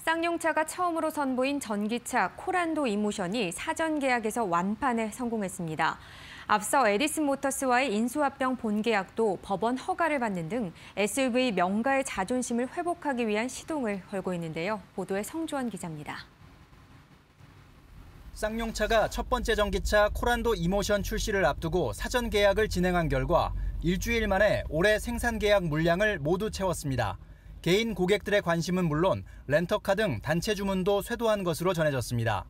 쌍용차가 처음으로 선보인 전기차 코란도 이모션이 사전 계약에서 완판에 성공했습니다. 앞서 에디슨 모터스와의 인수합병 본계약도 법원 허가를 받는 등 SUV 명가의 자존심을 회복하기 위한 시동을 걸고 있는데요. 보도에 성주원 기자입니다. 쌍용차가 첫 번째 전기차 코란도 이모션 출시를 앞두고 사전 계약을 진행한 결과 일주일 만에 올해 생산 계약 물량을 모두 채웠습니다. 개인 고객들의 관심은 물론 렌터카 등 단체 주문도 쇄도한 것으로 전해졌습니다.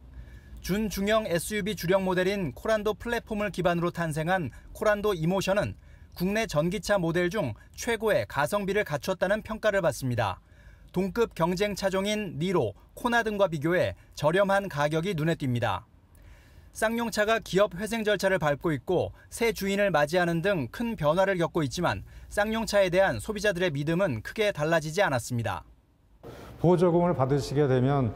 준중형 SUV 주력 모델인 코란도 플랫폼을 기반으로 탄생한 코란도 이모션은 국내 전기차 모델 중 최고의 가성비를 갖췄다는 평가를 받습니다. 동급 경쟁 차종인 니로, 코나 등과 비교해 저렴한 가격이 눈에 띕니다. 쌍용차가 기업 회생 절차를 밟고 있고 새 주인을 맞이하는 등 큰 변화를 겪고 있지만 쌍용차에 대한 소비자들의 믿음은 크게 달라지지 않았습니다. 보조금을 받으시게 되면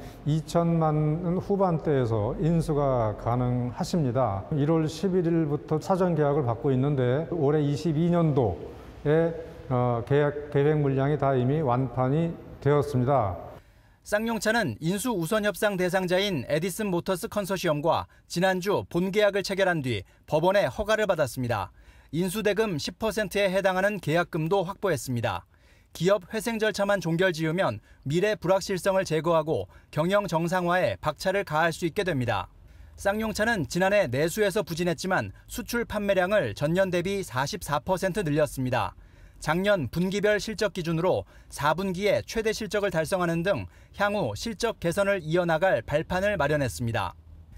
2천만 원 후반대에서 인수가 가능하십니다. 1월 11일부터 사전 계약을 받고 있는데 올해 22년도에 계획 물량이 다 이미 완판이 되었습니다. 쌍용차는 인수 우선 협상 대상자인 에디슨 모터스 컨소시엄과 지난주 본계약을 체결한 뒤 법원의 허가를 받았습니다. 인수대금 10%에 해당하는 계약금도 확보했습니다. 기업 회생 절차만 종결지으면 미래 불확실성을 제거하고 경영 정상화에 박차를 가할 수 있게 됩니다. 쌍용차는 지난해 내수에서 부진했지만 수출 판매량을 전년 대비 44% 늘렸습니다. 작년 분기별 실적 기준으로 4분기에 최대 실적을 달성하는 등 향후 실적 개선을 이어나갈 발판을 마련했습니다.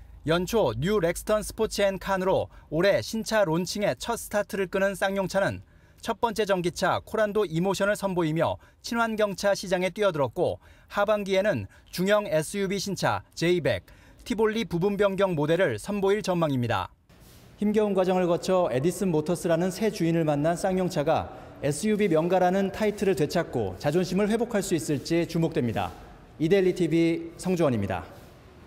연초 뉴 렉스턴 스포츠 앤 칸으로 올해 신차 론칭의 첫 스타트를 끄는 쌍용차는 첫 번째 전기차 코란도 이모션을 선보이며 친환경차 시장에 뛰어들었고 하반기에는 중형 SUV 신차 제이백, 티볼리 부분 변경 모델을 선보일 전망입니다. 힘겨운 과정을 거쳐 에디슨 모터스라는 새 주인을 만난 쌍용차가 SUV 명가라는 타이틀을 되찾고 자존심을 회복할 수 있을지 주목됩니다. 이데일리 TV 성주원입니다.